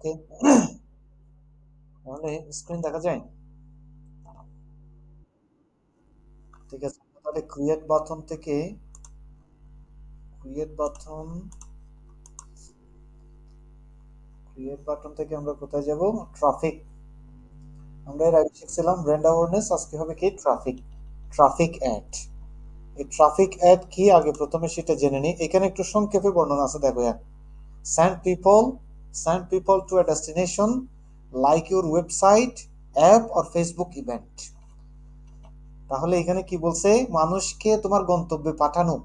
ওকে, তাহলে স্ক্রিন দেখা যায়। ঠিক আছে, তাহলে ক্রিয়েট বাটন থেকে আমরা কোথায় যাব? ট্রাফিক। আমরা এর আগে শিখছিলাম ব্র্যান্ড অ্যাওয়ারনেস, আজকে হবে কি ট্রাফিক অ্যাড। এই ট্রাফিক অ্যাড কি আগে প্রথমে সেটা জেনে নিই। এখানে একটু সংক্ষেপে বর্ণনা আছে, দেখো। send people send people to a destination like your website, app or Facebook event। তাহলে এখানে কি বলছে? মানুষকে তোমার গন্তব্যে পাঠানো,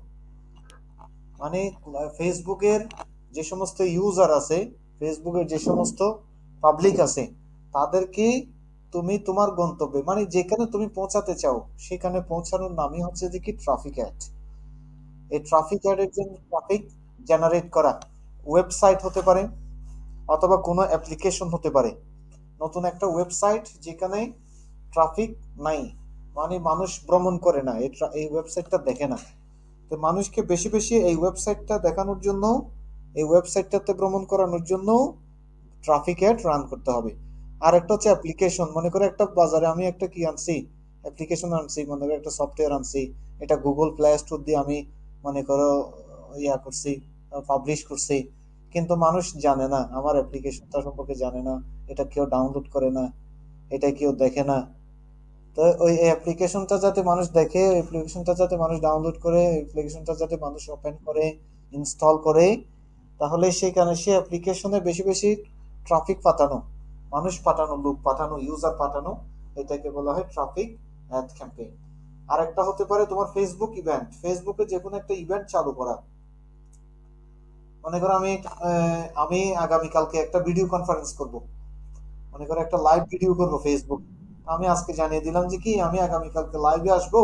মানে ফেসবুকের যে সমস্ত ইউজার আছে, ফেসবুকের যে সমস্ত পাবলিক আছে, তাদেরকে তুমি তোমার গন্তব্যে, মানে যেখানে তুমি পৌঁছাতে চাও সেখানে পৌঁছানোর নামই হচ্ছে যে কি ট্রাফিক অ্যাড। এই ট্রাফিক অ্যাডের জন্য ট্রাফিক জেনারেট করা ওয়েবসাইট হতে পারে, অথবা কোনো অ্যাপ্লিকেশন হতে পারে। নতুন একটা ওয়েবসাইট যেখানে ট্রাফিক নাই, মানে মানুষ ভ্রমণ করে না, এই ওয়েবসাইটটা দেখে না, তো মানুষকে বেশি বেশি এই ওয়েবসাইটটা দেখানোর জন্য, এই ওয়েবসাইটটাতে ভ্রমণ করানোর জন্য ট্রাফিক অ্যাড রান করতে হবে। আর একটা হচ্ছে অ্যাপ্লিকেশন। মনে করো একটা বাজারে আমি একটা কি আনছি, অ্যাপ্লিকেশন আনছি, মনে করো একটা সফটওয়্যার আনছি, এটা গুগল প্লে স্টোর দিয়ে আমি মনে করো করছি, পাবলিশ করছি, কিন্তু মানুষ জানে না, আমার অ্যাপ্লিকেশনটা সম্পর্কে জানে না, এটা কেউ ডাউনলোড করে না, এটা কেউ দেখে না। তো ওই অ্যাপ্লিকেশনটা যাতে মানুষ দেখে, অ্যাপ্লিকেশনটা যাতে মানুষ ডাউনলোড করে, অ্যাপ্লিকেশনটা যাতে মানুষ ওপেন করে, ইনস্টল করে, তাহলে সেখানে সে অ্যাপ্লিকেশনে বেশি বেশি ট্রাফিক পাঠানো, মানুষ পাঠানো, লোক পাঠানো, ইউজার পাঠানো, এটাকে বলা হয় ট্রাফিক অ্যাড ক্যাম্পেইন। আর একটা হতে পারে তোমার ফেসবুক ইভেন্ট, ফেসবুকে যে কোনো একটা ইভেন্ট চালু করা। মনে করো আমি আগামীকালকে একটা ভিডিও কনফারেন্স করব, মনে করো একটা লাইভ ভিডিও করব ফেসবুক। আমি আজকে জানিয়ে দিলাম যে কি আমি আগামীকালকে লাইভে আসবো,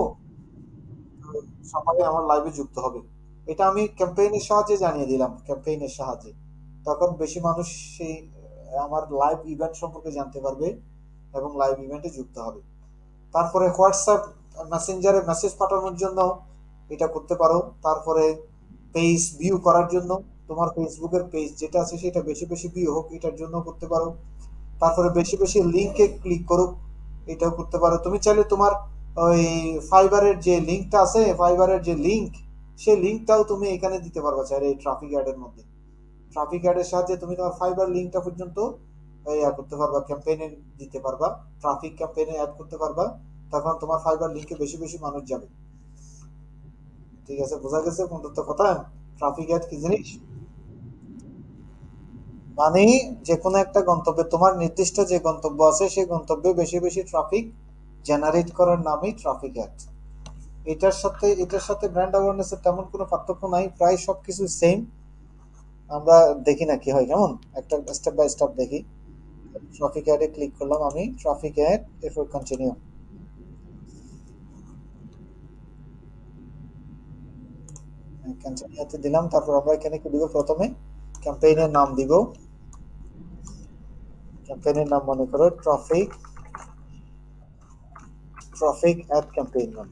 সবাই আমার লাইভে যুক্ত হবে। এটা আমি ক্যাম্পেইনের সাহায্যে জানিয়ে দিলাম, ক্যাম্পেইনের সাহায্যে। তখন বেশি মানুষ সেই আমার লাইভ ইভেন্ট সম্পর্কে জানতে পারবে এবং লাইভ ইভেন্টে যুক্ত হবে। তারপরে হোয়াটসঅ্যাপ মেসেঞ্জারে মেসেজ পাঠানোর জন্য এটা করতে পারো। তারপরে পেজ ভিউ করার জন্য, তোমার ফেসবুকের পেজ যেটা আছে সেটা বেশি বেশি ভিউ হোক, এটার জন্য করতে পারো। তারপরে বেশি বেশি লিঙ্কে ক্লিক করুক, এটাও করতে পারো। তুমি চাইলে তোমার ওই ফাইবারের যে লিঙ্কটা আছে, ফাইবারের যে লিঙ্ক, সেই লিঙ্কটাও তুমি এখানে দিতে পারবা চাইলে এই ট্রাফিক অ্যাডের মধ্যে। ট্রাফিক অ্যাডের সাহায্যে তুমি তোমার ফাইবার লিঙ্কটা পর্যন্ত করতে পারবা, ক্যাম্পেইনে দিতে পারবা, ট্রাফিক ক্যাম্পেইনে অ্যাড করতে পারবা। তখন তোমার ফাইবার লিঙ্কে বেশি বেশি মানুষ যাবে। ঠিক আছে, বোঝা গেছে বন্ধুত্ব কথা? ট্রাফিক অ্যাড কি জিনিস? মানে যে কোনো একটা গন্তব্যে, তোমার নির্দিষ্ট যে গন্তব্য আছে সেই গন্তব্যে বেশি বেশি ট্রাফিক জেনারেট করার নামই ট্রাফিক অ্যাড। এটার সাথে ব্র্যান্ড অ্যাওয়ারনেসের তেমন কোনো পার্থক্য নাই, প্রায় সবকিছু সেম। আমরা দেখি না কি হয়, কেমন একটা স্টেপ বাই স্টেপ দেখি। ট্রাফিক অ্যাডে ক্লিক করলাম আমি, ট্রাফিক অ্যাড, এরপর কন্টিনিউ। কন্টিনিউতে দিলাম। তারপর আমরা এখানে কি দিব? প্রথমে ক্যাম্পেইনের নাম দিব। ক্যাম্পেইনের নাম মনে করো ট্রাফিক অ্যাড ক্যাম্পেইন নাম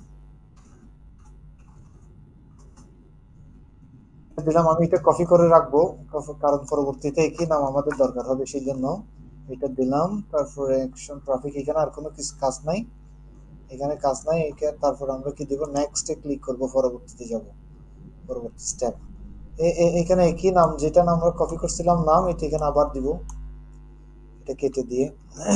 দিলাম। আমি এটা কপি করে রাখবো, কারণ পরবর্তীতে একই নাম আমাদের দরকার হবে, সেই জন্য এটা দিলাম। তারপরে অ্যাকশন ট্রাফিক, এখানে আর কোনো কিছু কাজ নাই, এখানে কাজ নাই। তারপর আমরা কি দিব? নেক্সটে ক্লিক করব, পরবর্তীতে যাব, পরবর্তী স্টেপ। এখানে একই নাম, যেটা নাম আমরা কপি করছিলাম নাম, এটা এখানে আবার দিব, এটা কেটে দিয়ে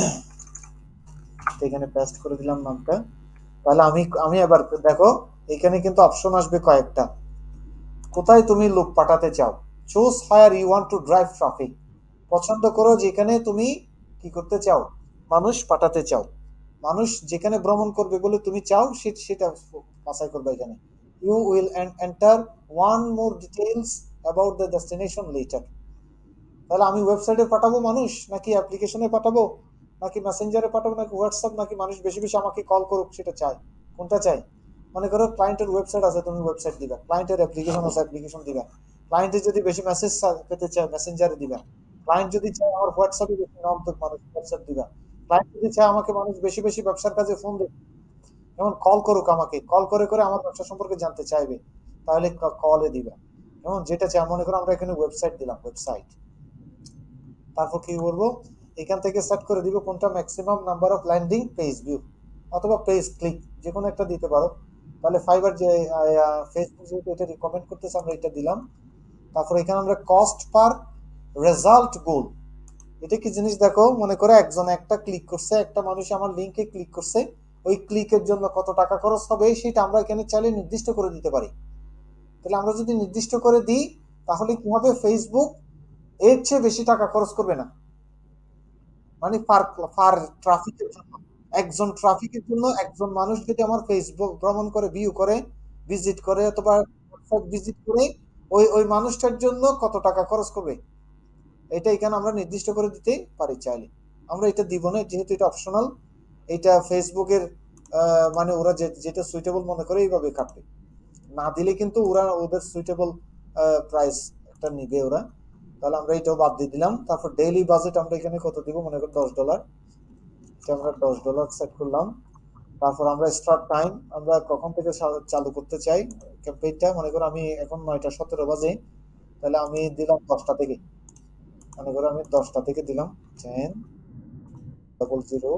এখানে পেস্ট করে দিলাম নামটা। তাহলে আমি আমি এবার দেখো, এখানে কিন্তু অপশন আসবে কয়েকটা। কোথায় তুমি লোক পাঠাতে চাও? Choose where you want to drive traffic. পছন্দ করো যেখানে তুমি কি করতে চাও, মানুষ পাঠাতে চাও। মানুষ যেখানে ভ্রমণ করবে বলে তুমি চাও, সেটা বাছাই করবে এখানে। You will enter one more details about the destination later. তাহলে আমি ওয়েবসাইটে পাঠাবো মানুষ, নাকি অ্যাপ্লিকেশনে পাঠাবো, নাকি মেসেঞ্জারে পাঠাবো, নাকি হোয়াটসঅ্যাপ, নাকি মানুষ বেশি বেশি আমাকে কল করুক, সেটা চাই? কোনটা চাই? মনে করো ক্লায়েন্টের ওয়েবসাইট আছে, তুমি ওয়েবসাইট দিবা। ক্লায়েন্টের অ্যাপ্লিকেশন আছে, অ্যাপ্লিকেশন দিবা। ক্লায়েন্টের যদি বেশি মেসেজ পেতে চায়, মেসেঞ্জারে দিবা। ক্লায়েন্ট যদি চায় আমার হোয়াটসঅ্যাপে বেশি নাম তো মানুষ হোয়াটসঅ্যাপ দিবা। ক্লায়েন্ট যদি চায় আমাকে মানুষ বেশি বেশি ব্যবসার কাজে ফোন দেবে, যেমন কল করুক, আমাকে কল করে করে আমার ব্যবসা সম্পর্কে জানতে চাইবে, তাহলে কলে দিবা। যেমন যেটা চাই, মনে করো আমরা এখানে ওয়েবসাইট দিলাম, ওয়েবসাইট। তারপর কি করব, এখান থেকে সেট করে দিব কোনটা maximum number of landing page view অথবা পেজ ক্লিক, যে কোনো একটা দিতে পারো। তাহলে ফাইবার যে ফেসবুক যেহেতু এটা রিকমেন্ড করতেছে আমরা এটা দিলাম। তারপর এখানে আমরা কস্ট পার রেজাল্ট গোল, এটা কি জিনিস দেখো, মনে করে একজন একটা ক্লিক করছে, একটা মানুষ আমার লিঙ্কে ক্লিক করছে, ওই ক্লিকের জন্য কত টাকা খরচ হবে সেটা আমরা এখানে চাইলে নির্দিষ্ট করে দিতে পারি। তাহলে আমরা যদি নির্দিষ্ট করে দিই তাহলে কি হবে, ফেসবুক এর চেয়ে বেশি টাকা খরচ করবে না। মানে পার পার ট্রাফিকের জন্য, একজন ট্রাফিকের জন্য একজন মানুষ যদি আমার ফেসবুক ভ্রমণ করে, ভিউ করে, ভিজিট করে অথবা ভিজিট করে, ওই ওই মানুষটার জন্য কত টাকা খরচ করবে, এটা এখানে আমরা নির্দিষ্ট করে দিতে পারি চাইলে। আমরা এটা দিব না যেহেতু এটা অপশনাল, এটা ফেসবুকের মানে ওরা যেটা সুইটেবল মনে করে এইভাবে কাটবে, না দিলে কিন্তু ওরা ওদের সুইটেবল প্রাইস একটা নিবে ওরা। তাহলে আমরা এটাও বাদ দিয়ে দিলাম। তারপর ডেইলি বাজেট আমরা এখানে কত দিব, মনে করি $10, এটা আমরা $10 সেট করলাম। তারপর আমরা স্টার্ট টাইম আমরা কখন থেকে চালু করতে চাই ক্যাম্পেইনটা, মনে করো আমি এখন 9:17 বাজে, তাহলে আমি দিলাম 10টা থেকে, মনে করো আমি 10টা থেকে দিলাম 10:00,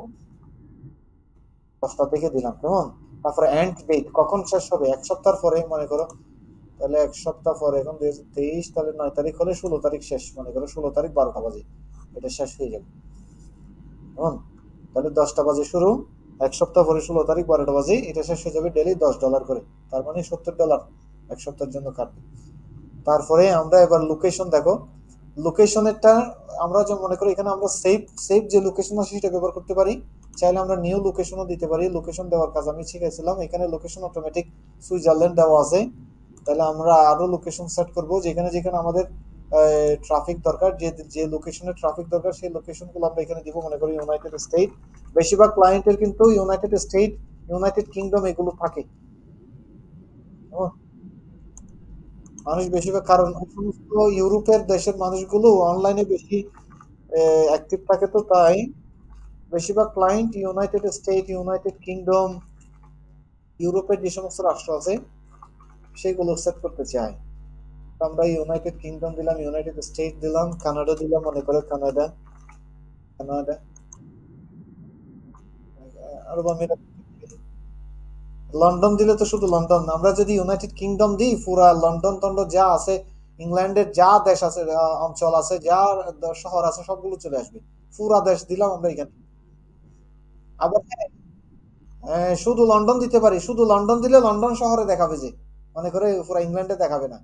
10টা থেকে দিলাম, কেমন। তারপরে এন্ড ডেট কখন শেষ হবে, এক সপ্তাহ পরে মনে করো, তাহলে এক সপ্তাহ পরে, এখন 2023, তাহলে 9 তারিখ হলে 16 তারিখ শেষ, মনে করো 16 তারিখ 12টা বাজে এটা শেষ হয়ে যাবে, কেমন। তাহলে 10টা বাজে শুরু, এক সপ্তাহ পরে 16 তারিখ 12টা বাজে এটা শেষ হয়ে যাবে, ডেলি $10 করে, তার মানে $70 এক সপ্তাহের জন্য কাটবে। তারপরে আমরা এবার লোকেশন দেখো, লোকেশনেরটা আমরা যে মনে করি এখানে আমরা সেভ সেভ যে লোকেশন আছে সেটা ব্যবহার করতে পারি, চাইলে আমরা নিউ লোকেশনও দিতে পারি। লোকেশন দেওয়ার কাজ আমি শিখেছিলাম, এখানে লোকেশন অটোমেটিক সুইজারল্যান্ড দেওয়া আছে। তাহলে আমরা আরো লোকেশন সেট করব, যেখানে যেখানে আমাদের ট্রাফিক দরকার, যে যে লোকেশনে ট্রাফিক দরকার সেই লোকেশনগুলো আমরা এখানে দিব। মনে করি ইউনাইটেড স্টেট, বেশিরভাগ ক্লায়েন্টের কিন্তু ইউনাইটেড স্টেট, ইউনাইটেড কিংডম এগুলো থাকে। মানুষ বেশিরভাগ, কারণ ওই সমস্ত ইউরোপের দেশের মানুষগুলো অনলাইনে বেশি অ্যাক্টিভ থাকে, তো তাই বেশিরভাগ client United State, United Kingdom, ইউরোপের যে সমস্ত রাষ্ট্র আছে সেগুলো সেট করতে চায়। তো আমরা ইউনাইটেড কিংডম দিলাম, ইউনাইটেড স্টেট দিলাম, কানাডা দিলাম, মনে করে কানাডা, কানাডা, আরব আমিরাত, লন্ডন দিলে তো শুধু লন্ডন, আমরা যদি ইউনাইটেড কিংডম দিই পুরা লন্ডন টন্ডন যা আছে, ইংল্যান্ডের যা দেশ আছে, অঞ্চল আছে, যা শহর আছে সবগুলো চলে আসবে, পুরা দেশ দিলাম আমরা এখানে। আবার হ্যাঁ, শুধু লন্ডন দিতে পারি, শুধু লন্ডন দিলে লন্ডন শহরে দেখাবে, যে মনে করে পুরা ইংল্যান্ডে দেখাবে না।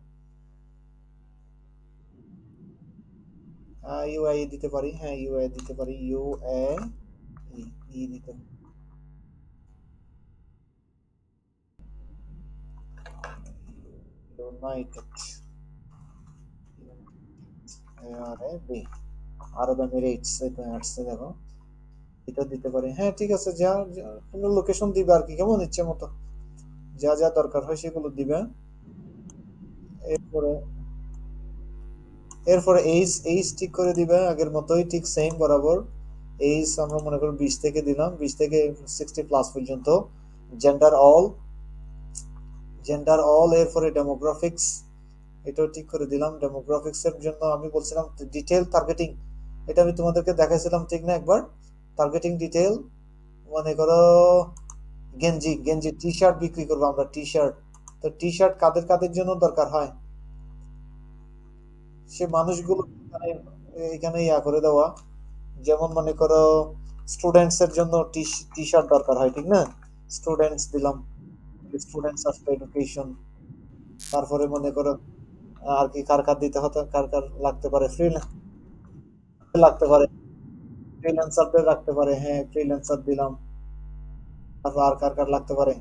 ইউএই দিতে পারি, হ্যাঁ ইউএই দিতে পারি, ইউএ ই দিতে ইউনাইটেড আরব আরব এমিরেটস, এটা আসছে দেখো, এটা দিতে পারি, হ্যাঁ ঠিক আছে। যা কোনো লোকেশন দিবে আর কি, কেমন ইচ্ছে মতো যা যা দরকার হয় সেগুলো দিবে। এরপরে এরপরে এইজ এইজ ঠিক করে দিবে আগের মতোই, ঠিক সেম বরাবর। এইজ আমরা মনে করি 20 থেকে দিলাম, 20 থেকে 60+ পর্যন্ত। Gender all, gender all. এরপরে ডেমোগ্রাফিক্স, এটাও ঠিক করে দিলাম। ডেমোগ্রাফিক্স এর জন্য আমি বলছিলাম ডিটেল টার্গেটিং, এটা আমি তোমাদেরকে দেখাইছিলাম ঠিক না একবার, টার্গেটিং ডিটেল। মনে করো গেঞ্জি, গেঞ্জি টি শার্ট বিক্রি করবো আমরা, টি শার্ট, তো টি শার্ট কাদের কাদের জন্য দরকার হয় সে মানুষগুলো এখানে এখানে ইয়া করে দেওয়া। যেমন মনে করো স্টুডেন্টস এর জন্য টি টি শার্ট দরকার হয়, ঠিক না, স্টুডেন্টস দিলাম, স্টুডেন্টস আফটার এডুকেশন। তারপরে মনে করো আর কি কার কার দিতে হতো, কার কার লাগতে পারে, লাগতে পারে, ফ্রিল্যান্সারদের রাখতে পারে, হ্যাঁ ফ্রিল্যান্সার দিলাম। তারপর আর কার কার লাগতে পারে,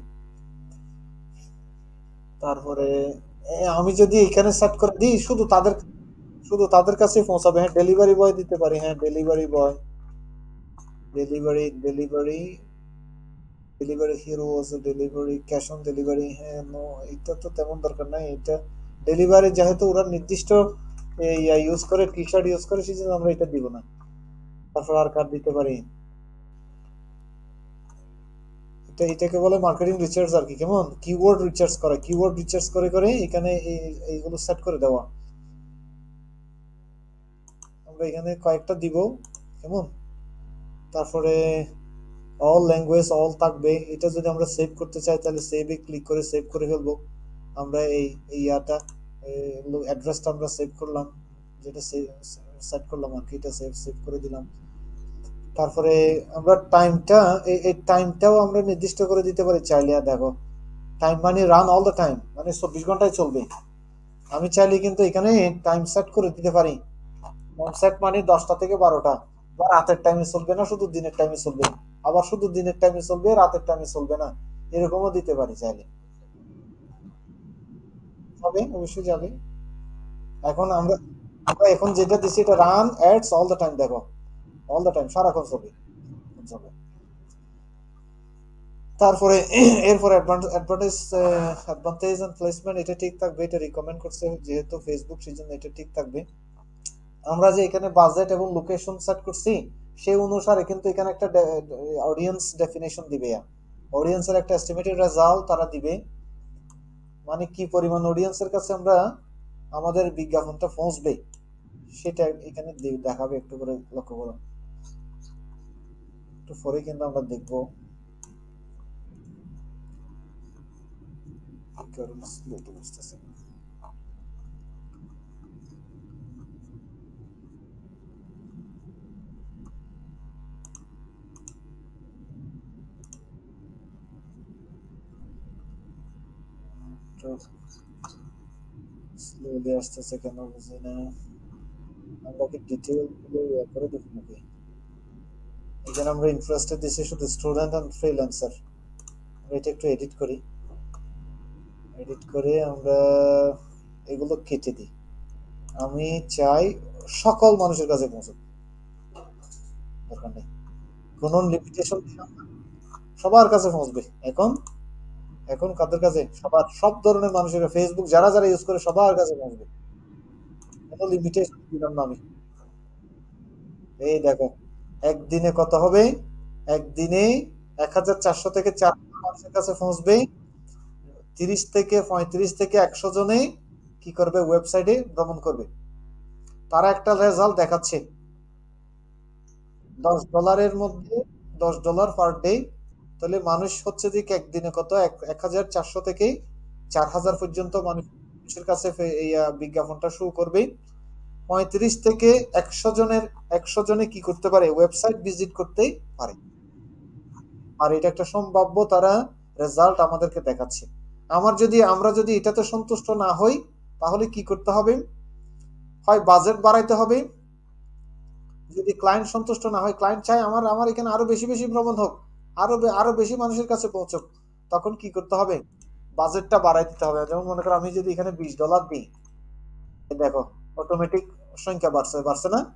তারপরে আমি যদি এখানে সেট করে দিই শুধু তাদের কাছে পৌঁছাবে। হ্যাঁ ডেলিভারি বয় দিতে পারি, হ্যাঁ delivery boy, delivery delivery hero আছে, ডেলিভারি ক্যাশ অন ডেলিভারি, হ্যাঁ নো এটা তো তেমন দরকার নাই। এটা ডেলিভারি যেহেতু ওরা নির্দিষ্ট ইয়া ইউজ করে, টি শার্ট ইউজ করে, সেই জন্য আমরা এটা দিব না। তারপর আর কার্ড দিতে পারি, এটা এটাকে বলে মার্কেটিং রিসার্চ আর কি, কেমন কিওয়ার্ড রিসার্চ করে, কিওয়ার্ড রিসার্চ করে করে এখানে এইগুলো সেট করে দেওয়া। আমরা এখানে কয়েকটা দিব, কেমন? তারপরে অল ল্যাঙ্গুয়েজ অল থাকবে। এটা যদি আমরা সেভ করতে চাই তাহলে সেভে ক্লিক করে সেভ করে ফেলবো। আমরা এই ইয়াটা অ্যাড্রেসটা আমরা সেভ করলাম, যেটা সেট করলাম আর কি, এটা সেভ সেভ করে দিলাম। তারপরে আমরা টাইমটা, এই টাইমটাও আমরা নির্দিষ্ট করে দিতে পারি চাইলে। আর দেখো টাইম মানে রান অল দ্য টাইম, মানে 24 ঘন্টায় চলবে। আমি চাইলে কিন্তু এখানে টাইম সেট করে দিতে পারি। টাইম সেট মানে 10টা থেকে 12টা, বা রাতের টাইমে চলবে না, শুধু দিনের টাইমে চলবে। আবার শুধু দিনের টাইমে চলবে, রাতের টাইমে চলবে না, এরকমও দিতে পারি চাইলে। হবে, অবশ্যই যাবে। এখন আমরা আমরা এখন যেটা দিচ্ছি এটা run ads all the time, দেখো অল দ্য টাইম, সারাক্ষণ চলবে চলবে। তারপরে এরপর অ্যাডভান্টেজ অ্যাডভান্টেজ এন্ড প্লেসমেন্ট, এটা ঠিক থাকবে, এটা রিকমেন্ড করছে যেহেতু ফেসবুক, সেজন্য এটা ঠিক থাকবে। আমরা যে এখানে বাজেট এবং লোকেশন সেট করছি সেই অনুসারে কিন্তু এখানে একটা অডিয়েন্স ডেফিনেশন দিবে। অডিয়েন্সের একটা এস্টিমেটেড রেজাল্ট তারা দিবে, মানে কি পরিমাণ অডিয়েন্সের কাছে আমরা আমাদের বিজ্ঞাপনটা পৌঁছবে সেটা এখানে দেখাবে। একটু করে লক্ষ্য করো, একটু পরে কিন্তু আমরা দেখবো। স্লোলি আসতেছে কেন বুঝি না। আমরা কি ডিটেইল গুলো করে দেখব নাকি? এখানে আমরা ইন্টারেস্টেড দিছি শুধু স্টুডেন্ট এন্ড ফ্রিল্যান্সার। এটা একটু এডিট করি, এডিট করে আমরা এগুলো কেটে দিই। আমি চাই সকল মানুষের কাছে পৌঁছুক, দরকার নেই কোনো লিমিটেশন দিলাম না, সবার কাছে পৌঁছবে। এখন এখন কাদের কাছে? সবার, সব ধরনের মানুষের, ফেসবুক যারা যারা ইউজ করে সবার কাছে পৌঁছবে, কোনো লিমিটেশন দিলাম না আমি। এই দেখো একদিনে কত হবে, একদিনে 1400 থেকে 4000 মানুষের কাছে পৌঁছবে। 30 থেকে 35 থেকে 100 জনে কি করবে, ওয়েবসাইটে ভ্রমণ করবে। তারা একটা রেজাল্ট দেখাচ্ছে $10 মধ্যে, $10 পার ডে। তাহলে মানুষ হচ্ছে যে একদিনে কত, 1400 থেকে 4000 পর্যন্ত মানুষের কাছে এই বিজ্ঞাপনটা শো করবে। 35 থেকে 100 জনের, 100 জনে কি করতে পারে, ওয়েবসাইট ভিজিট করতে পারে। আর এটা একটা সম্ভাব্য তারা রেজাল্ট আমাদেরকে দেখাচ্ছে। আমরা যদি এটাতে সন্তুষ্ট না হই তাহলে কি করতে হবে, হয় বাজেট বাড়াইতে হবে। যদি ক্লায়েন্ট সন্তুষ্ট না হয়, ক্লায়েন্ট চায় আমার আমার এখানে আরো বেশি বেশি ভ্রমণ হোক, আরো বেশি মানুষের কাছে পৌঁছুক, তখন কি করতে হবে, বাজেটটা বাড়াই দিতে হবে। যেমন মনে করো আমি যদি এখানে $20 দিই, দেখো অটোমেটিক সংখ্যা বাড়ছে, বাড়ছে না?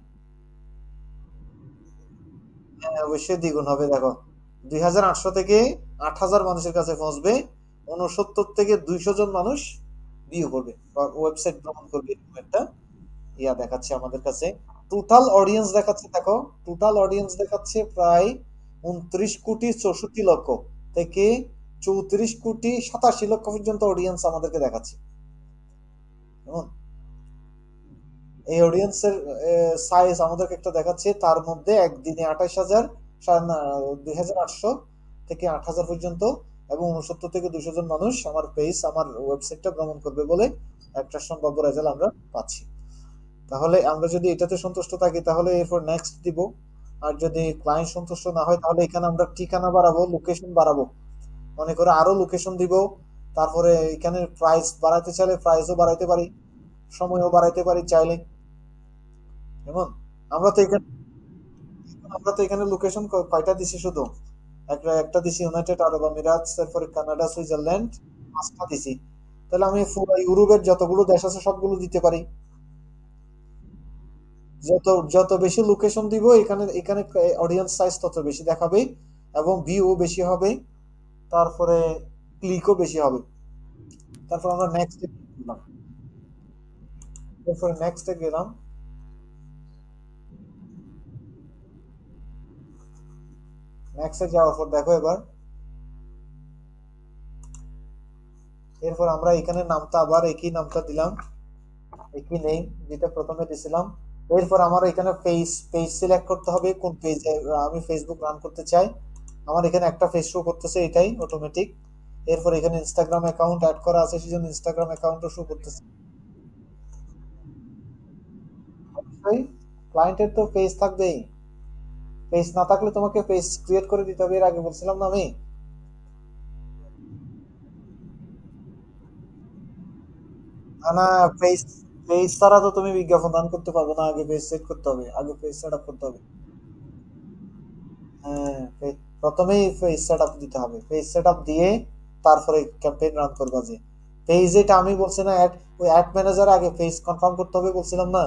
হ্যাঁ, অবশ্যই দ্বিগুণ হবে। দেখো 2800 থেকে 8000 মানুষের কাছে পৌঁছবে, 69 থেকে 200 জন মানুষ ভিউ করবে বা ওয়েবসাইট ভ্রমণ করবে, এরকম একটা ইয়া দেখাচ্ছে আমাদের কাছে। টোটাল অডিয়েন্স দেখাচ্ছে, দেখো টোটাল অডিয়েন্স দেখাচ্ছে প্রায় 29,64,00,000 থেকে 34,87,00,000 পর্যন্ত অডিয়েন্স আমাদেরকে দেখাচ্ছে। কেমন? এই অডিয়েন্সের সাইজ আমাদেরকে একটা দেখাচ্ছে, তার মধ্যে একদিনে 28,000, 2,800 থেকে 8,000 পর্যন্ত এবং 69 থেকে 200 জন মানুষ আমার পেজ, আমার ওয়েবসাইটটা ভ্রমণ করবে বলে একটা সম্ভাব্য রেজাল্ট আমরা পাচ্ছি। তাহলে আমরা যদি এটাতে সন্তুষ্ট থাকি তাহলে এরপর নেক্সট দিব। আর যদি ক্লায়েন্ট সন্তুষ্ট না হয় তাহলে এখানে আমরা ঠিকানা বাড়াবো, লোকেশন বাড়াবো, মনে করে আরো লোকেশন দিব। তারপরে এখানে প্রাইস বাড়াইতে চাইলে প্রাইসও বাড়াইতে পারি, সময়ও বাড়াইতে পারি চাইলে। কেমন? আমরা তো এখানে আমরা তো এখানে লোকেশন কয়টা দিছি, শুধু একটা একটা দিছি ইউনাইটেড আরব আমিরাত, তারপরে কানাডা, সুইজারল্যান্ড, 5টা দিছি। তাহলে আমি পুরো ইউরোপের যতগুলো দেশ আছে সবগুলো দিতে পারি। যত যত বেশি লোকেশন দিব এখানে এখানে অডিয়েন্স সাইজ তত বেশি দেখাবে এবং ভিউ বেশি হবে, তারপরে ক্লিকও বেশি হবে। তারপর আমরা নেক্সট গেলাম, তারপরে নেক্সটে গেলাম। নেক্সটে যাওয়ার পর দেখো এবার, এরপর আমরা এখানে নামটা আবার একই নামটা দিলাম, একই নেই যেটা প্রথমে দিছিলাম। এরপর আমার এখানে পেজ পেজ সিলেক্ট করতে হবে, কোন পেজে আমি ফেসবুক রান করতে চাই। আমার এখানে একটা পেজ শো করতেছে, এটাই অটোমেটিক। এরপর এখানে ইনস্টাগ্রাম অ্যাকাউন্ট অ্যাড করা আছে, সেজন্য ইনস্টাগ্রাম অ্যাকাউন্টও শো করতেছে। অবশ্যই ক্লায়েন্টের তো পেজ থাকবেই। পেজ না থাকলে তোমাকে পেজ ক্রিয়েট করে দিতে হবে, এর আগে বলছিলাম না আমি। না না, পেজ পেজ ছাড়া তো তুমি বিজ্ঞাপন রান করতে পারবে না, আগে পেজ সেট করতে হবে, আগে পেজ সেট আপ করতে হবে। হ্যাঁ, প্রথমেই পেজ সেট আপ দিতে হবে, পেজ সেট আপ দিয়ে তারপরে ক্যাম্পেইন রান করবা। যে পেজ, এটা আমি বলছি না, অ্যাড ওই অ্যাড ম্যানেজার আগে পেজ কনফার্ম করতে হবে বলছিলাম না।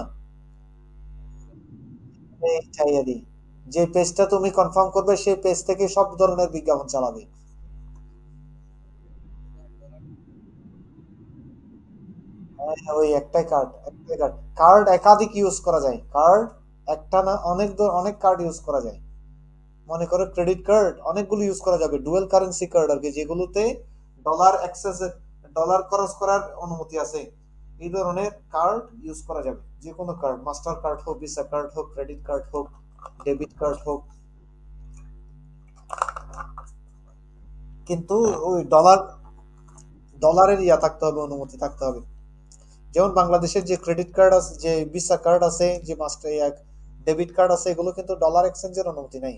এই চাইয়া দিই, যে পেজটা তুমি কনফার্ম করবে সেই পেজ থেকে সব ধরনের বিজ্ঞাপন চালাবে। হ্যাঁ, ওই একটাই কার্ড, একটাই কার্ড। কার্ড একাধিক ইউজ করা যায়, কার্ড একটা না, অনেক কার্ড ইউজ করা যায়। মনে করো ক্রেডিট কার্ড অনেকগুলো ইউজ করা যাবে, ডুয়েল কারেন্সি কার্ড আর কি, যেগুলোতে ডলার অ্যাক্সেস, ডলার খরচ করার অনুমতি আছে। এই ধরনের কার্ড ইউজ করা যাবে, যে কোনো কার্ড, মাস্টার কার্ড হোক, ভিসা কার্ড হোক, ক্রেডিট কার্ড হোক, ডেবিট কার্ড হোক। কিন্তু ওই ডলারের ইয়া থাকতে হবে, অনুমতি থাকতে হবে। যেমন বাংলাদেশের যে ক্রেডিট কার্ড আছে, যে ভিসা কার্ড আছে, যে মাস্টার ডেবিট কার্ড আছে, এগুলো কিন্তু ডলার এক্সচেঞ্জের অনুমতি নাই,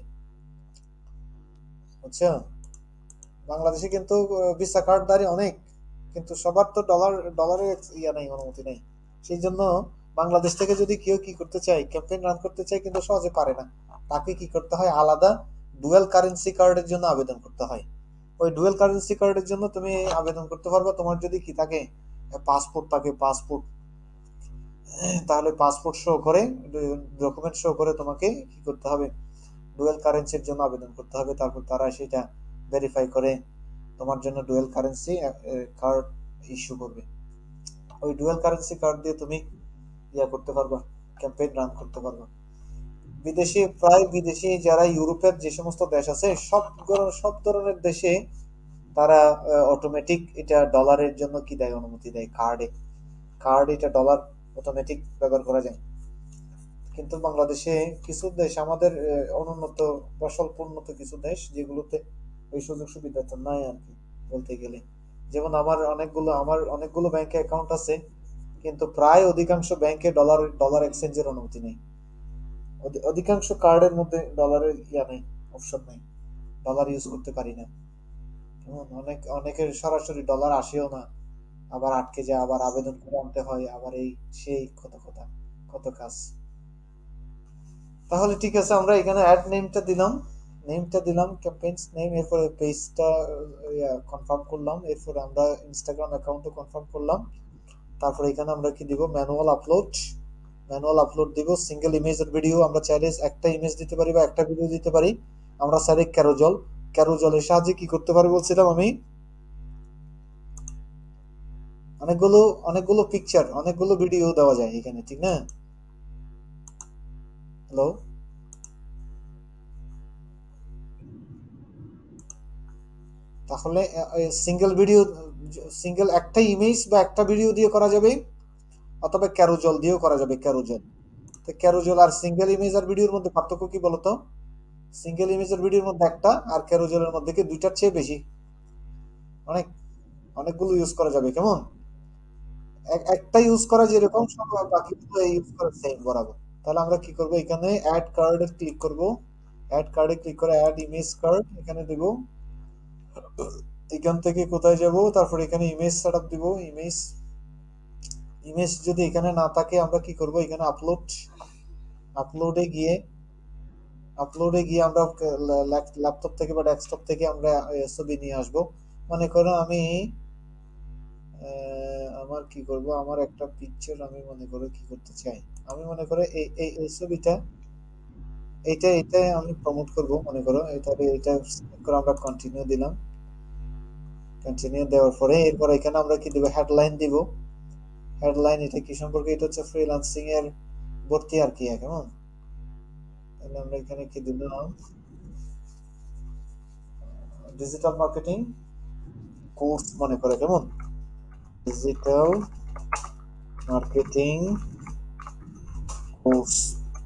বুঝছো? বাংলাদেশে কিন্তু ভিসা কার্ডধারী অনেক, কিন্তু সবার তো ডলারের ইয়া নাই, অনুমতি নাই। সেই জন্য বাংলাদেশ থেকে যদি কেউ কি করতে চায়, ক্যাম্পেইন রান করতে চায়, কিন্তু সহজে পারে না, তাকে কি করতে হয়, আলাদা ডুয়াল কারেন্সি কার্ডের জন্য আবেদন করতে হয়। ওই ডুয়াল কারেন্সি কার্ডের জন্য তুমি আবেদন করতে পারবে, তোমার যদি কি থাকে, পাসপোর্ট থাকে, পাসপোর্ট, তাহলে পাসপোর্ট শো করে, ডকুমেন্ট শো করে তোমাকে কি করতে হবে, ডুয়াল কারেন্সির জন্য আবেদন করতে হবে। তারপর তারা সেটা ভেরিফাই করে তোমার জন্য ডুয়াল কারেন্সি কার্ড ইস্যু করবে। ওই ডুয়াল কারেন্সি কার্ড দিয়ে তুমি ইয়া করতে পারবা, ক্যাম্পেইন রান করতে পারবা। বিদেশি যারা ইউরোপের যে সমস্ত দেশ আছে, সব ধরনের দেশে তারা অটোমেটিক এটা ডলারের জন্য কি দেয়, অনুমতি দেয় কার্ডে। কার্ড এটা ডলার অটোমেটিক ব্যবহার করা যায়। কিন্তু বাংলাদেশে কিছু দেশ, আমাদের অনুন্নত বা স্বল্প উন্নত কিছু দেশ, যেগুলোতে এই সুযোগ সুবিধাটা নাই আর কি, বলতে গেলে। যেমন আমার অনেকগুলো ব্যাংকে অ্যাকাউন্ট আছে, কিন্তু প্রায় অধিকাংশ ব্যাংকে ডলার এক্সচেঞ্জের অনুমতি নেই। অধিকাংশ কার্ডের মধ্যে ডলারের ইয়া নেই, অপশন নেই, ডলার ইউজ করতে পারি না। অনেকের সরাসরি ডলার আসেও না, আবার আটকে যায়, আবার আবেদন করে আনতে হয়, আবার এই সেই কত কাজ। তাহলে ঠিক আছে, আমরা এখানে অ্যাড নেমটা দিলাম ক্যাম্পেইনস নেম, এরপরে পেজটা কনফার্ম করলাম, এরপরে আমরা ইনস্টাগ্রাম অ্যাকাউন্টও কনফার্ম করলাম। তারপরে এখানে আমরা কি দিব, ম্যানুয়াল আপলোড দিব। সিঙ্গেল ইমেজের ভিডিও আমরা চাইলে একটা ইমেজ দিতে পারি বা একটা ভিডিও দিতে পারি। আমরা চাইলে ক্যারোজলের সাহায্যে কি করতে পারি বলছিলাম আমি, অনেকগুলো অনেকগুলো পিকচার, অনেকগুলো ভিডিও দেওয়া যায় এখানে, ঠিক না? হ্যালো? তাহলে সিঙ্গেল একটা ইমেজ বা একটা ভিডিও দিয়ে করা যাবে, অথবা ক্যারোজল দিয়েও করা যাবে, ক্যারোজল। তো ক্যারোজল আর সিঙ্গেল ইমেজ আর ভিডিওর মধ্যে পার্থক্য কি বলতো? সিঙ্গেল ইমেজের ভিডিওর মধ্যে একটা, আর ক্যারোজেলের মধ্যে কি দুইটার চেয়ে বেশি, অনেক, অনেকগুলো ইউজ করা যাবে, কেমন? একটা ইউজ করা যেরকম, সব বাকিগুলো ইউজ করা সেম বরাবর। তাহলে আমরা কি করব, এখানে অ্যাড কার্ডে ক্লিক করব, অ্যাড কার্ডে ক্লিক করে অ্যাড ইমেজ কার্ড এখানে দেব। এখান থেকে কোথায় যাব, তারপর এখানে ইমেজ সেটআপ দিব। ইমেজ যদি এখানে না থাকে, আমরা কি করব, এখানে আপলোডে গিয়ে আপলোডে গিয়ে আমরা ল্যাপটপ থেকে বা ডেস্কটপ থেকে আমরা ছবি নিয়ে আসব। মনে করো আমি আমার কি করব, আমার একটা পিকচার আমি মনে করো কি করতে চাই, আমি মনে করো এই ছবিটা, এটা আমি প্রমোট করব, মনে করো এটা select করে আমরা কন্টিনিউ দিলাম। কন্টিনিউ দেওয়ার পরে এরপর এখানে আমরা কি দিব, হেডলাইন দিব। হেডলাইন এটা কি সম্পর্কে, এটা হচ্ছে ফ্রিল্যান্সিং এর ভর্তি আর কি, কেমন? তাহলে আমরা এখানে কি দিলাম, ডিজিটাল মার্কেটিং কোর্স, মনে করে, কেমন? Digital marketing course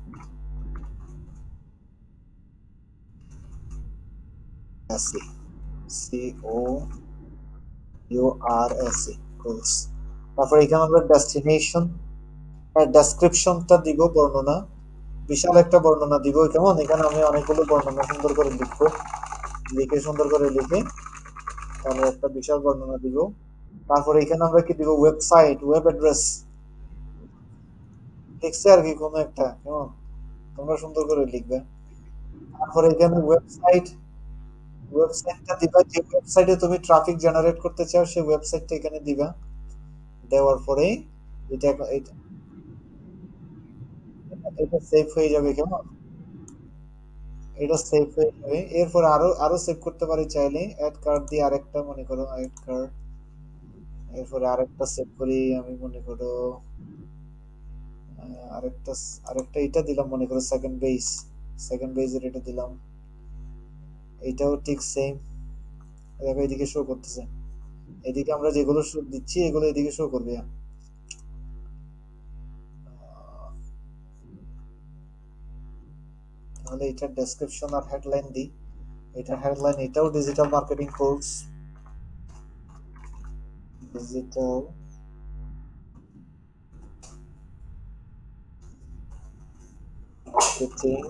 as C O U R S E course. তারপর এখানে আমরা ডেস্টিনেশন ডেসক্রিপশনটা দিব, বর্ণনা, বিশাল একটা বর্ণনা দিব। কেমন, এখানে আমি অনেকগুলো বর্ণনা সুন্দর করে লিখবো, লিখে সুন্দর করে লিখে তাহলে একটা বিশাল বর্ণনা দিব। তারপরে এখানে আমরা কি দিব, ওয়েবসাইট, ওয়েব অ্যাড্রেস লিখছে আর কি কোনো একটা, কেমন, তোমরা সুন্দর করে লিখবে। তারপরে এখানে ওয়েবসাইট, ওয়েবসাইটটা দিবা, যে ওয়েবসাইটে তুমি ট্রাফিক জেনারেট করতে চাও সেই ওয়েবসাইটটা এখানে দিবা। দেওয়ার পরে এটা এটা এটা সেভ হয়ে যাবে, কেমন, এটা সেভ হয়ে যাবে। এরপর আরো আরো সেভ করতে পারি চাইলে, অ্যাড কার্ড দিয়ে আরেকটা, মনে করো অ্যাড কার্ড, এরপরে আরেকটা সেভ করি, আমি মনে করো আরেকটা, আরেকটা এটা দিলাম, মনে করো সেকেন্ড বেস, সেকেন্ড বেজের এটা দিলাম, এটাও ঠিক সেম। দেখো এদিকে শো করতেছে, এদিকে আমরা যেগুলো দিচ্ছি এগুলো এদিকে শো করবে। তাহলে এটার ডেসক্রিপশন আর হেডলাইন দিই। এটা হেডলাইন, এটাও digital marketing course, digital marketing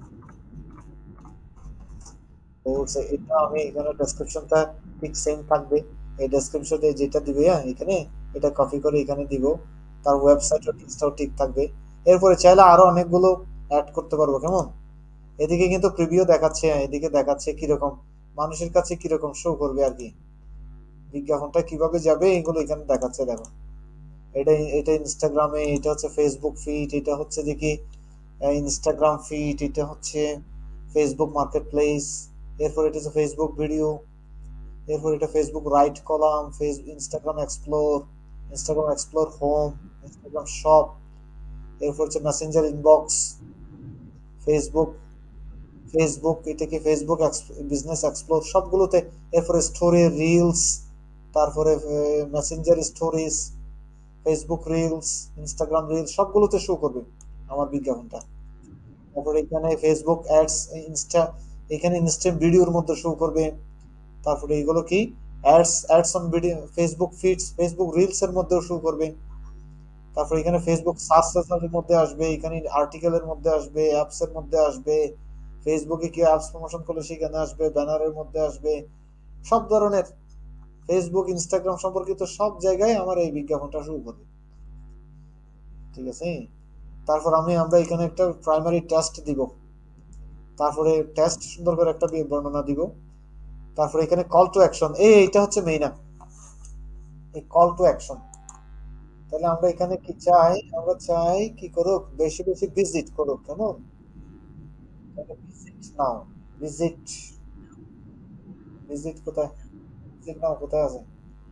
course. এটা আমি এখানে ডেসক্রিপশনটা ঠিক সেম থাকবে, এই ডেসক্রিপশনে যেটা দিবে এখানে এটা কপি করে এখানে দিব, তার ওয়েবসাইট লিংকটাও ঠিক থাকবে। এরপরে চাইলে আরো অনেকগুলো অ্যাড করতে পারবো, কেমন। এদিকে কিন্তু প্রিভিউ দেখাচ্ছে, এদিকে দেখাচ্ছে কিরকম মানুষের কাছে কিরকম শো করবে আর কি, বিজ্ঞাপনটা কিভাবে যাবে এগুলো এখানে দেখাচ্ছে। দেখো এটা এটা ইনস্টাগ্রামে, এটা হচ্ছে ফেসবুক ফিড, এটা হচ্ছে দেখি ইনস্টাগ্রাম ফিড, এটা হচ্ছে ফেসবুক মার্কেট প্লেস, এরপর এটা হচ্ছে ফেসবুক ভিডিও, এরপর এটা Facebook right column, Instagram explore, Instagram explore home, Instagram shop, এরপর হচ্ছে মেসেঞ্জার ইনবক্স, ফেসবুক, ফেসবুক এটাকে ফেসবুক বিজনেস এক্সপ্লোর সবগুলোতে, এরপরে স্টোরি রিলস, তারপরে Messenger stories, Facebook reels, Instagram reels সবগুলোতে শো করবে আমার বিজ্ঞাপনটা। তারপরে এখানে ফেসবুক অ্যাডস, ইনস্টা, এখানে ইনস্ট্যান্ট ভিডিওর মধ্যে শো করবে। তারপরে এগুলো কি ads, ads on video, Facebook feeds, Facebook reels এর মধ্যেও শো করবে। তারপর এখানে ফেসবুক সার্চ রেজাল্টের মধ্যে আসবে, এখানে আর্টিকেলের মধ্যে আসবে, অ্যাপস এর মধ্যে আসবে, ফেসবুকে কি অ্যাপস প্রমোশন করলে সেখানে আসবে, ব্যানারের মধ্যে আসবে, সব ধরনের ফেসবুক ইনস্টাগ্রাম সম্পর্কিত সব জায়গায় আমার এই বিজ্ঞাপনটা শুরু করবে, ঠিক আছে। তারপর আমরা এখানে একটা প্রাইমারি টেস্ট দিব, তারপরে টেস্ট সুন্দর করে একটা বর্ণনা দিব। তারপরে এখানে কল টু অ্যাকশন, এইটা হচ্ছে মেইন, এই কল টু অ্যাকশন। তাহলে আমরা এখানে কি চাই, আমরা চাই কি করুক, বেশি বেশি ভিজিট করুক, কেমন, ভিজিট নাও, ভিজিট, ভিজিট কোথায়, ভিজিট নাও কোথায় আছে,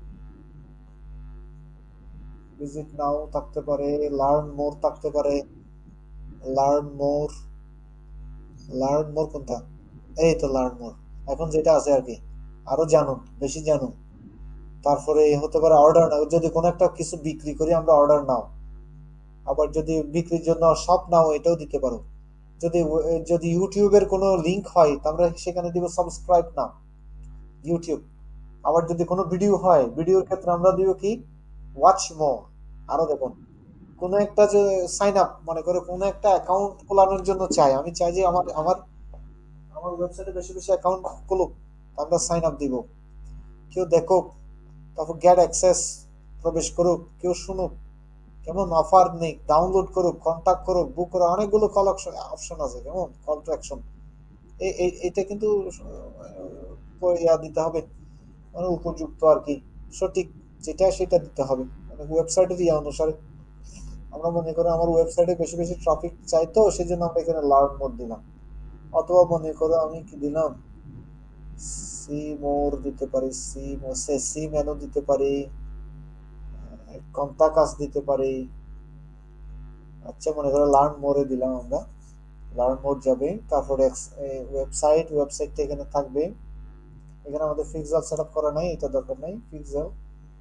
ভিজিট নাও থাকতে পারে, লার্ন মোর থাকতে পারে, লার্ন মোর, লার্ন মোর কোনটা, এই তো লার্ন মোর, এখন যেটা আছে আর কি, আরো জানুন, বেশি জানুন। তারপরে হতে পারে অর্ডার নাও, যদি কোনো একটা কিছু বিক্রি করি আমরা অর্ডার নাও, আবার যদি বিক্রির জন্য শপ নাও এটাও দিতে পারো। যদি যদি ইউটিউবের কোনো লিংক হয় তো আমরা সেখানে দিব সাবস্ক্রাইব নাও ইউটিউব। আবার যদি কোনো ভিডিও হয়, ভিডিওর ক্ষেত্রে আমরা দিব কি ওয়াচ মোর। আরো দেখুন, কোনো একটা যে সাইন আপ, মনে করো কোনো একটা অ্যাকাউন্ট খোলানোর জন্য চাই, আমি চাই যে আমার আমার আমার ওয়েবসাইটে বেশি বেশি অ্যাকাউন্ট খুলুক, আমরা সাইন আপ দিব, কেউ দেখুক, তারপর গেট অ্যাক্সেস, প্রবেশ করুক, কেউ শুনুক, কেমন, অফার নেই, ডাউনলোড করুক, কন্টাক্ট করুক, বুক করুক, অনেকগুলো কল অপশন আছে, কেমন, কল টু অ্যাকশন। এটা কিন্তু ইয়া দিতে হবে, মানে উপযুক্ত আর কি, সঠিক যেটা সেটা দিতে হবে, মানে ওয়েবসাইটের ইয়া অনুসারে। আমরা মনে করো আমার ওয়েবসাইটে বেশি বেশি ট্রাফিক চাই, তো সেই জন্য আমরা এখানে লার্ন মোড দিলাম, অথবা মনে করো আমি কি দিলাম, সি মোর দিতে পারি, সি মোর, সি মেনু দিতে পারি, কন্টাক্ট আস দিতে পারি। আচ্ছা মনে করো লার্ন মোরে দিলাম আমরা, লার্ন মোড যাবে, তারপরে ওয়েবসাইট, ওয়েবসাইটটা এখানে থাকবে, এখানে আমাদের পিক্সেল সেটআপ করা নাই, এটা দরকার নাই পিক্সেল।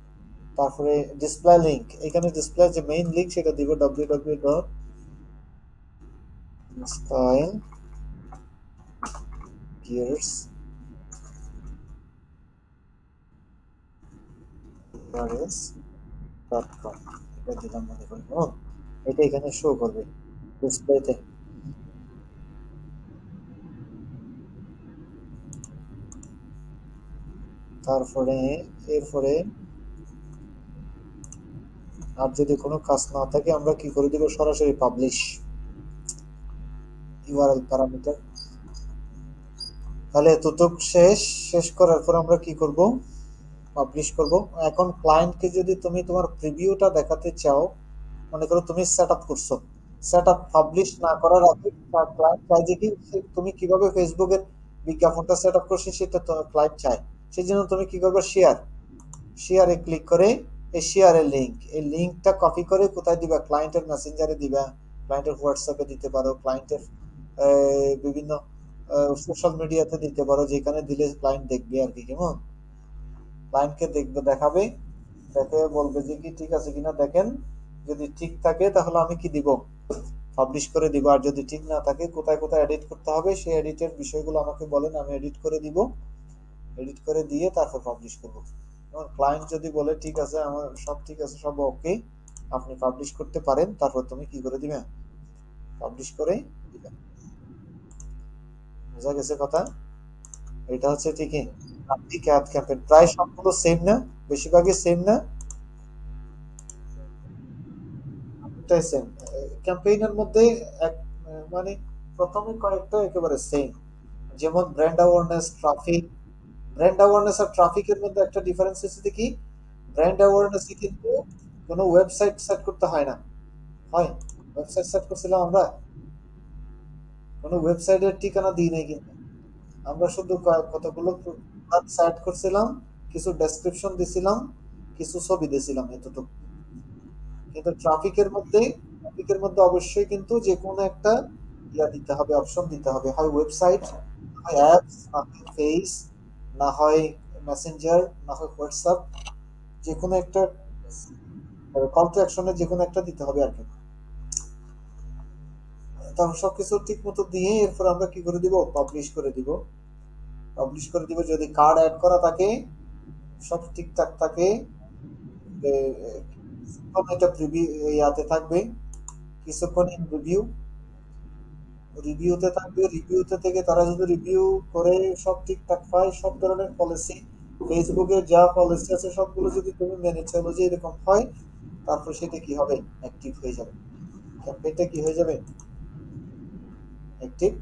তারপরে ডিসপ্লে লিংক, এখানে ডিসপ্লে যে মেইন লিংক সেটা দিব www. স্টাইল গিয়ার্স grs.com এটা দিলাম মনে করি। এটা এখানে শো করবে ডিসপ্লেতে। তারপরে এরপরে আর যদি কোনো কাজ না থাকে আমরা কি করে দিব, সরাসরি পাবলিশ ইউআরএল প্যারামিটার। তাহলে এতটুক শেষ করার পর আমরা কি করব, পাবলিশ করব। এখন ক্লায়েন্টকে যদি তুমি তোমার প্রিভিউটা দেখাতে চাও, মনে করো তুমি সেটআপ করছো, সেটআপ পাবলিশ না করার আগে ক্লায়েন্ট চাই যে কি তুমি কিভাবে ফেসবুকের বিজ্ঞাপনটা সেটআপ করছো সেটা তো ক্লায়েন্ট চায়। সেই জন্য তুমি কি করবে, শেয়ারে ক্লিক করে এই শেয়ারের লিংক, এই লিংকটা কপি করে কোথায় দিবা, ক্লায়েন্টের মেসেঞ্জারে দিবা, ক্লায়েন্টের হোয়াটসঅ্যাপে দিতে পারো, ক্লায়েন্টের বিভিন্ন সোশ্যাল মিডিয়াতে দিতে পারো, যেখানে দিলে ক্লায়েন্ট দেখবে আর কি। কেমন ক্লায়েন্টকে দেখবে, দেখাবে, দেখে বলবে যে কি ঠিক আছে কিনা দেখেন, যদি ঠিক থাকে তাহলে আমি কি দিব, পাবলিশ করে দিব। আর যদি ঠিক না থাকে, কোথায় কোথায় এডিট করতে হবে সেই এডিটের বিষয়গুলো আমাকে বলেন, আমি এডিট করে দিব, এডিট করে দিয়ে তারপর পাবলিশ করব। এবং ক্লায়েন্ট যদি বলে ঠিক আছে, আমার সব ঠিক আছে, সব ওকে, আপনি পাবলিশ করতে পারেন, তারপর তুমি কি করে দিবেন, পাবলিশ করে দিবেন। বোঝা গেছে কথা? এটা হচ্ছে ঠিকই। আপনি অ্যাড ক্যাম্পেইন প্রায় সবগুলো সেম না, বেশিরভাগই সেম না, এটাই সেম। ক্যাম্পেইনের মধ্যে এক মানে প্রথমে কয়েকটা একেবারে সেম, যেমন brand awareness, traffic. Brand awareness আর ট্রাফিকের মধ্যে একটা ডিফারেন্স হচ্ছে কি, ব্র্যান্ড অ্যাওয়ারনেসে কিন্তু কোনো ওয়েবসাইট সেট করতে হয় না। হয় ওয়েবসাইট সেট করছিলাম আমরা, কোনো ওয়েবসাইটের ঠিকানা দিই নাই কিন্তু, আমরা শুধু কতগুলো সেট করছিলাম, কিছু ডেসক্রিপশন দিছিলাম, কিছু ছবি দিছিলাম, এতটুকু। কিন্তু ট্রাফিকের মধ্যে অবশ্যই কিন্তু যে কোনো একটা ইয়া দিতে হবে, অপশন দিতে হবে, হয় ওয়েবসাইট, না হয় অ্যাপস, না হয় ফেস, না হয় মেসেঞ্জার, না হয় হোয়াটসঅ্যাপ, যে কোনো একটা কল টু অ্যাকশনের যে কোনো একটা দিতে হবে আর কি। তখন সবকিছু ঠিক মতো দিয়ে এরপর আমরা কি করে দিব, পাবলিশ করে দিব। পাবলিশ করে দিব যদি কার্ড অ্যাড করা থাকে, সব ঠিকঠাক থাকে, এটা প্রিভিউ ইয়াতে থাকবে, কিছুক্ষণ ইন রিভিউতে থাকবে, রিভিউতে থেকে তারা যদি রিভিউ করে সব ঠিকঠাক পায়, সব ধরনের পলিসি, ফেসবুকের যা পলিসি আছে সবগুলো যদি তুমি মেনে চলো যে এরকম হয়, তারপর সেটা কি হবে, অ্যাক্টিভ হয়ে যাবে, ক্যাম্পেইনটা কি হয়ে যাবে, অ্যাক্টিভ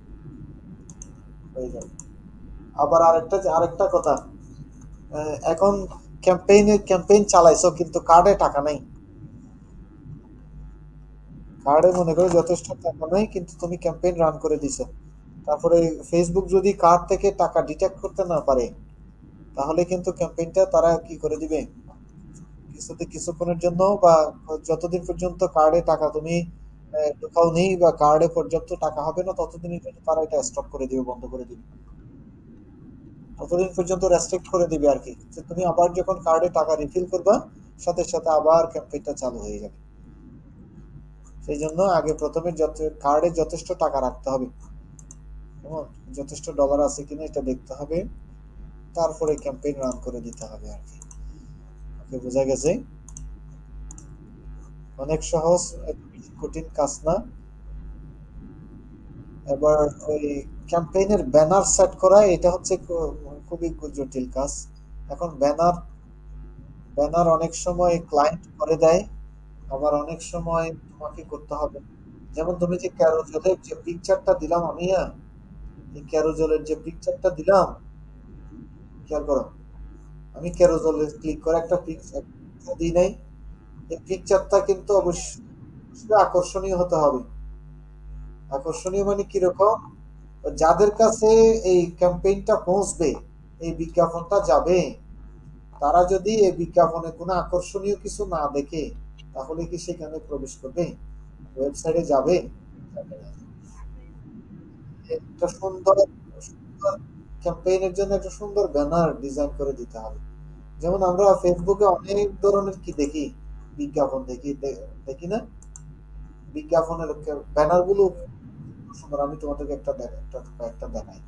হয়ে যাবে। আবার আরেকটা কথা, এখন ক্যাম্পেইন চালাইছো কিন্তু কার্ডে টাকা নাই, কার্ডে মনে করো যথেষ্ট টাকা নাই, কিন্তু তুমি ক্যাম্পেইন রান করে দিছো, তারপরে ফেসবুক যদি কার্ড থেকে টাকা ডিটেক্ট করতে না পারে, তাহলে কিন্তু ক্যাম্পেইনটা তারা কি করে দিবে, কিছুক্ষণের জন্য বা যতদিন পর্যন্ত কার্ডে টাকা তুমি ঢোকাও নেই বা কার্ডে পর্যাপ্ত টাকা হবে না, ততদিনের জন্য তারা এটা স্টপ করে দিবে, বন্ধ করে দিবে, ততদিন পর্যন্ত রেস্ট্রিক্ট করে দিবে আর কি, যে তুমি আবার যখন কার্ডে টাকা রিফিল করবা, সাথে সাথে আবার ক্যাম্পেইনটা চালু হয়ে যাবে। সেই জন্য আগে প্রথমে কার্ডে যথেষ্ট টাকা রাখতে হবে, কেমন, যথেষ্ট ডলার আছে কিনা এটা দেখতে হবে, তারপরে ক্যাম্পেইন রান করে দিতে হবে আর কি। ওকে, বোঝা গেছে? অনেক সহজ, এত বেশি কঠিন কাজ না। এবার ওই ক্যাম্পেইনের ব্যানার সেট করা, এটা হচ্ছে খুবই জটিল কাজ। এখন ব্যানার ব্যানার অনেক সময় ক্লায়েন্ট করে দেয়, আবার অনেক সময় তোমাকে করতে হবে। যেমন তুমি যে ক্যারোজেলের যে পিকচারটা দিলাম আমি, এই ক্যারোজেলের যে পিকচারটা দিলাম, খেয়াল করো, আমি ক্যারোজেলে ক্লিক করে একটা পিকচার দিই নাই, এই পিকচারটা কিন্তু অবশ্যই আকর্ষণীয় হতে হবে। আকর্ষণীয় মানে কিরকম, যাদের কাছে এই ক্যাম্পেইনটা পৌঁছবে, এই বিজ্ঞাপনটা যাবে, তারা যদি এই বিজ্ঞাপনে কোনো আকর্ষণীয় কিছু না দেখে, তাহলে কি সেখানে প্রবেশ করবে, ওয়েবসাইটে যাবে? যাবে না। একটা সুন্দর ক্যাম্পেইনের জন্য একটা সুন্দর ব্যানার ডিজাইন করে দিতে হবে। যেমন আমরা ফেসবুকে অনেক ধরনের কি দেখি, বিজ্ঞাপন দেখি, দেখি না, বিজ্ঞাপনের ব্যানার গুলো সুন্দর, আমি তোমাদেরকে একটা দেখাই।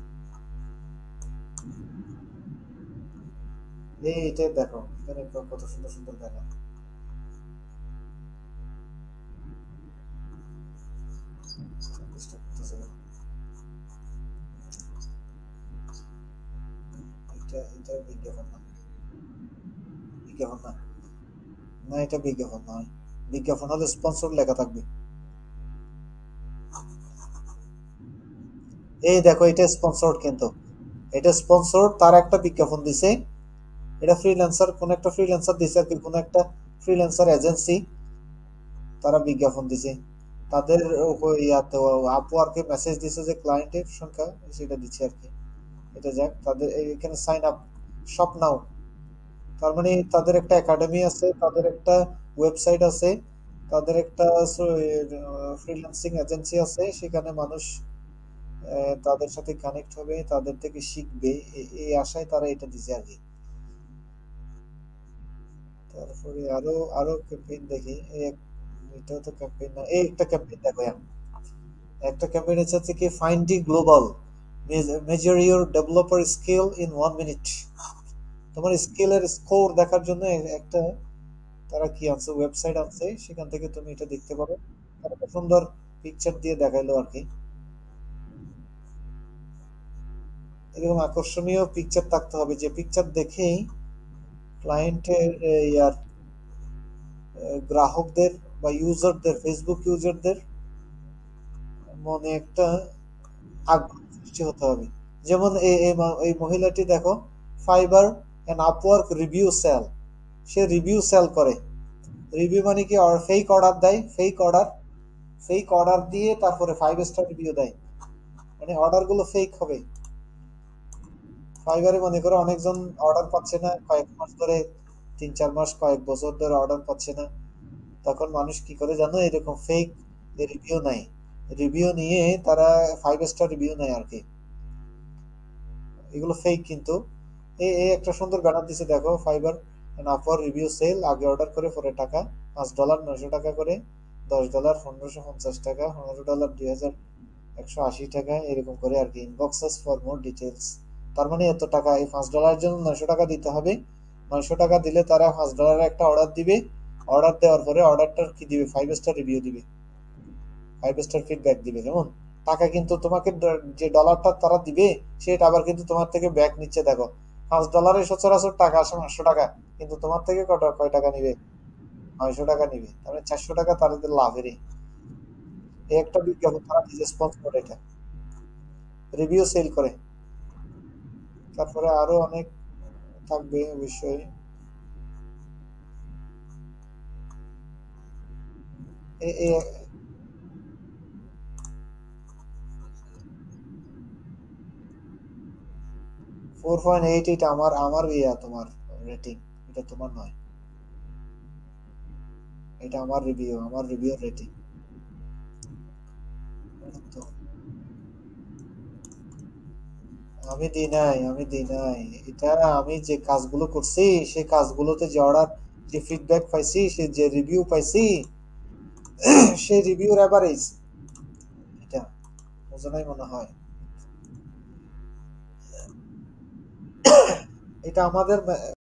এটা দেখো, এখানে কত সুন্দর সুন্দর দেখায়। এটা বিজ্ঞাপন না, বিজ্ঞাপন না, না এটা বিজ্ঞাপন নয়। বিজ্ঞাপন হলে স্পন্সর লেখা থাকবে। এই দেখো, এটা স্পন্সর, কিন্তু এটা স্পন্সর, তার একটা বিজ্ঞাপন দিছে। এটা ফ্রিল্যান্সার, কোন একটা ফ্রিল্যান্সার দিছে আর কি, কোন একটা ফ্রিল্যান্সার এজেন্সি, তারা বিজ্ঞাপন দিছে। তাদের ইয়াতে আপওয়ার্কে মেসেজ দিছে যে ক্লায়েন্টের সংখ্যা সেটা দিচ্ছে আর কি। এটা যাক, তাদের এখানে সাইন আপ শপ নাও, তার মানে তাদের একটা একাডেমি আছে, তাদের একটা ওয়েবসাইট আছে, তাদের একটা ফ্রিল্যান্সিং এজেন্সি আছে, সেখানে মানুষ তাদের সাথে কানেক্ট হবে, তাদের থেকে শিখবে, এই আশায় তারা এটা দিছে আর কি। তারপরে আরো আরো ক্যাম্পেইন দেখি। এটা তো ক্যাম্পেইন না, এই একটা ক্যাম্পেইন দেখো। একটা ক্যাম্পেইন হচ্ছে কি, finding global, measure your developer skill in 1 minute. তোমার স্কিলের স্কোর দেখার জন্য একটা, তারা কি আনছে, ওয়েবসাইট আনছে, সেখান থেকে তুমি এটা দেখতে পারো। তারা একটা সুন্দর পিকচার দিয়ে দেখাইলো আর কি। এরকম আকর্ষণীয় পিকচার থাকতে হবে, যে পিকচার দেখেই ক্লায়েন্টের ইয়ার গ্রাহকদের বা ইউজারদের, ফেসবুক ইউজারদের মনে একটা আগ্রহ সৃষ্টি হতে হবে। যেমন এই মহিলাটি দেখো, Fiverr and Upwork review sell, সে রিভিউ সেল করে। রিভিউ মানে কি, ফেক অর্ডার দেয়, ফেক অর্ডার দিয়ে তারপরে 5 স্টার রিভিউ দেয়, মানে অর্ডার গুলো ফেক হবে। ফাইবারে মনে করো অনেকজন অর্ডার পাচ্ছে না কয়েক মাস ধরে, 3-4 মাস, কয়েক বছর ধরে অর্ডার পাচ্ছে না, তখন মানুষ কি করে জানো, এরকম ফেক রিভিউ নেয়। রিভিউ নিয়ে তারা 5 স্টার রিভিউ নেয় আর কি। এগুলো ফেক কিন্তু। এই একটা সুন্দর ব্যানার দিছে দেখো, Fiverr and Upwork review sell, আগে অর্ডার করে পরে টাকা, $5 900 করে, $10 1550 টাকা, $15 2180 টাকা, এরকম করে আর কি। ইনবক্সেস ফর মোর ডিটেলস, তার মানে এত টাকা, এই $5 জন্য 900 টাকা দিতে হবে। 900 টাকা দিলে তারা $5 একটা অর্ডার দিবে। অর্ডার দেওয়ার পরে অর্ডারটার কি দিবে, 5 স্টার রিভিউ দিবে, 5 স্টার ফিডব্যাক দিবে। যেমন টাকা কিন্তু তোমাকে যে ডলারটা তারা দিবে, সেটা আবার কিন্তু তোমার থেকে ব্যাক নিচ্ছে দেখো। $5 সচরাচর টাকা আসে 500 টাকা, কিন্তু তোমার থেকে কয় টাকা নিবে, 900 টাকা নিবে, তাহলে 400 টাকা তাদের লাভেরই। এই একটা বিজ্ঞাপন তারা নিজে স্পন্সর করে, এটা রিভিউ সেল করে। তারপরে আরো অনেক থাকবে অবশ্যই। 4.8, এটা আমার আমার তোমার রেটিং, এটা তোমার নয়, এটা আমার রিভিউ, আমার রিভিউ রেটিং। তো আমি দিই নাই এটা। আমি যে কাজগুলো করছি, সেই কাজগুলোতে যে অর্ডার, যে ফিডব্যাক পাইছি, সে যে রিভিউ পাইছি, সেই রিভিউর অ্যাভারেজ এটা, বুঝো নাই মনে হয়। এটা আমাদের